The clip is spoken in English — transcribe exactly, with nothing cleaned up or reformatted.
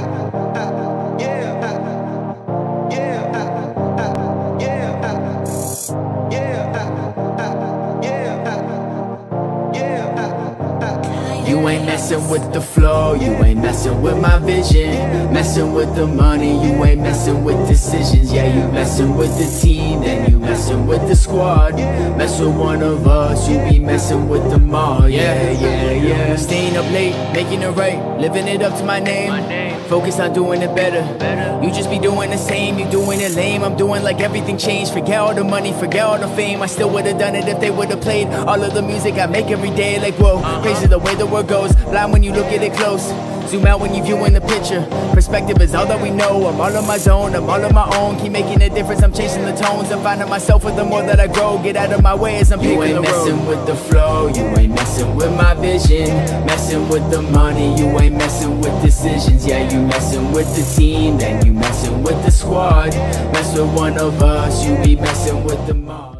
You ain't messing with the flow, you ain't messing with my vision. Messing with the money, you ain't messing with decisions. Yeah, you messing with the team, then you messing with the squad. Mess with one of us, you be messing with them all. Yeah, yeah, yeah. Staying up late, making it right, living it up to my name. Focus on doing it better. You just be doing the same, you doing it lame. I'm doing like everything changed. Forget all the money, forget all the fame. I still would've done it if they would've played all of the music I make every day. Like whoa, crazy the way the world goes. Blind when you look at it close. Zoom out when you viewing the picture. Perspective is all that we know. I'm all on my zone, I'm all on my own. Keep making a difference, I'm chasing the tones. I'm finding myself with the more that I grow. Get out of my way as I'm picking the road. You ain't messing with the flow, you ain't messing with my vision. Messing with the money, you ain't messing with decisions. Yeah, you messing with the team, then you messing with the squad. Mess with one of us, you be messing with them all.